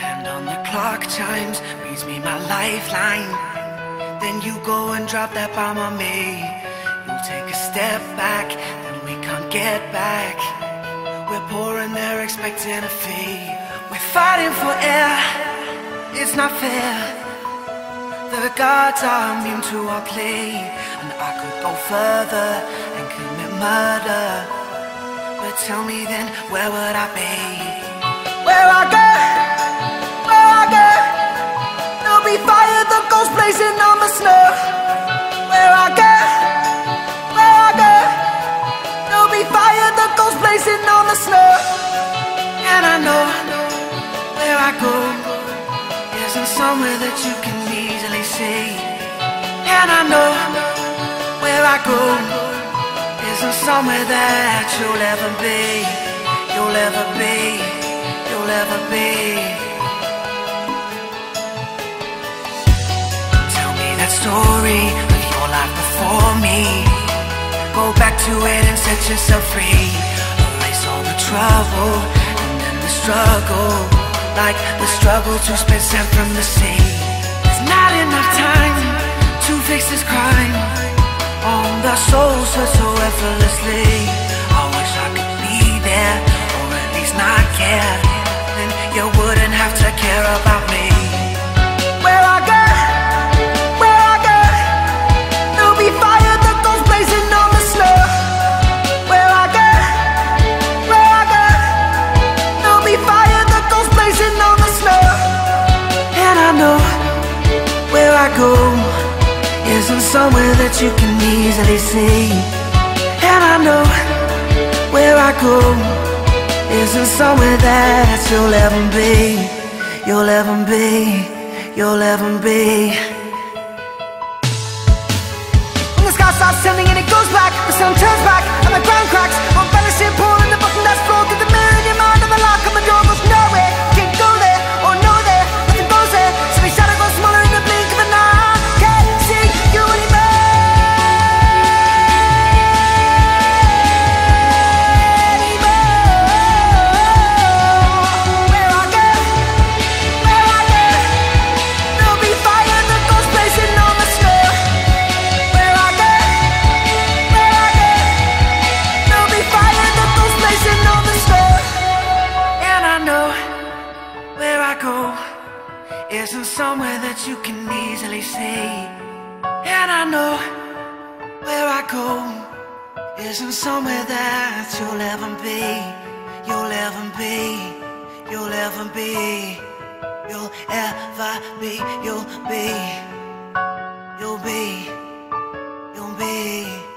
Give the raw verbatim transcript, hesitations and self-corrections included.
hand on the clock chimes, reads me my lifeline. Then you go and drop that bomb on me. You'll take a step back, then we can't get back. We're poor and they're expecting a fee. We're fighting for air, it's not fair. The gods are immune to our play, and I could go further and commit murder. But tell me then, where would I be? Where I go, where I go, there'll be fire that goes blazing on the snow. Where I go, where I go, there'll be fire that goes blazing on the snow. And I know where I go isn't somewhere that you can easily see. And I know where I go isn't somewhere that you'll ever be. You'll ever be, you'll ever be. Tell me that story of your life before me. Go back to it and set yourself free. Erase all the trouble and then the struggle, like the struggle to spit sand from the sea. There's not enough time to fix this crime. On the souls hurt so effortlessly. I wish I could be there, or at least not care. Then you wouldn't have to care about me. Where I go, where I go, there'll be fire that goes blazing on the snow. Where I go, where I go, there'll be fire that goes blazing on the snow. And I know where I go isn't somewhere that you can easily see. And I know where I go isn't somewhere that you'll ever be. You'll ever be, you'll ever be. When the sky starts turning and it goes black, the sun turns back and the ground cracks. I'm balancing, pulling the button that's broken. The mirror in your mind and the lock on the door goes nowhere. Can't go there or no there, nothing goes there. So the shadow goes smaller in the blink of an eye. Can't see you anymore. Isn't somewhere that you can easily see. And I know where I go isn't somewhere that you'll ever be. You'll ever be, you'll ever be, you'll ever be, you'll be, you'll be, you'll be.